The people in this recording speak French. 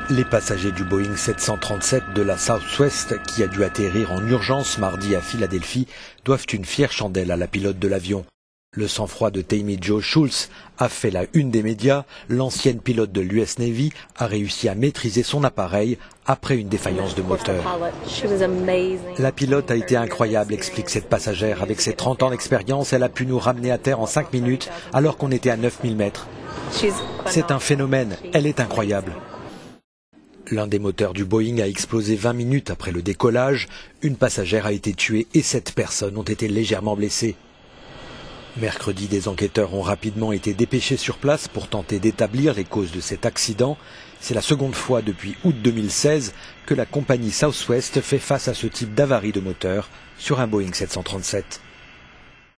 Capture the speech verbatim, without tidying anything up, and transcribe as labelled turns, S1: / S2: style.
S1: Les passagers du Boeing sept cent trente-sept de la Southwest, qui a dû atterrir en urgence mardi à Philadelphie, doivent une fière chandelle à la pilote de l'avion. Le sang-froid de Tammie Jo Shultz a fait la une des médias. L'ancienne pilote de l'U S Navy a réussi à maîtriser son appareil après une défaillance de moteur. La pilote a été incroyable, explique cette passagère. Avec ses trente ans d'expérience, elle a pu nous ramener à terre en cinq minutes alors qu'on était à neuf mille mètres. C'est un phénomène, elle est incroyable. L'un des moteurs du Boeing a explosé vingt minutes après le décollage. Une passagère a été tuée et sept personnes ont été légèrement blessées. Mercredi, des enquêteurs ont rapidement été dépêchés sur place pour tenter d'établir les causes de cet accident. C'est la seconde fois depuis août deux mille seize que la compagnie Southwest fait face à ce type d'avarie de moteur sur un Boeing sept cent trente-sept.